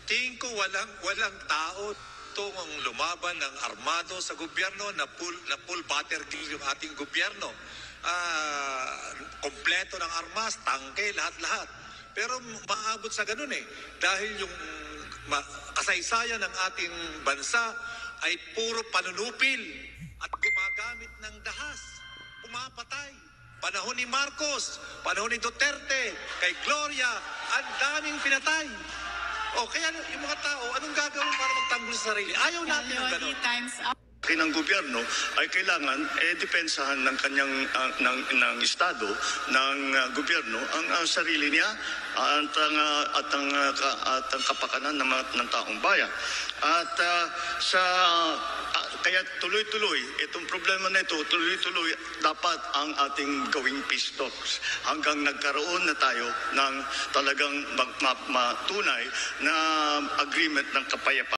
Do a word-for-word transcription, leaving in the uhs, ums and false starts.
tingin ko walang, walang tao tungong lumaban ng armado sa gobyerno na full, na full battlefield yung ating gobyerno. Ah, kompleto ng armas, tangke, lahat-lahat. Pero maabot sa ganun eh. Dahil yung ma- kasaysayan ng ating bansa ay puro panunupil at gumagamit ng dahas, pumapatay. Panahon ni Marcos, panahon ni Duterte, kay Gloria, ang daming pinatay. O kaya yung mga tao, anong gagawin para magtanggol sa sarili? Ayaw natin ng ganun. Time's up. Ng gobyerno ay kailangan eh depensahan ng kanyang uh, ng ng estado ng uh, gobyerno ang uh, sarili niya uh, at ang uh, at ang uh, ka, at ang kapakanan ng, ng taong bayan. At uh, sa uh, kaya tuloy-tuloy itong problema na ito, tuloy-tuloy dapat ang ating gawing peace talks hanggang nagkaroon na tayo ng talagang matunay na agreement ng kapayapaan.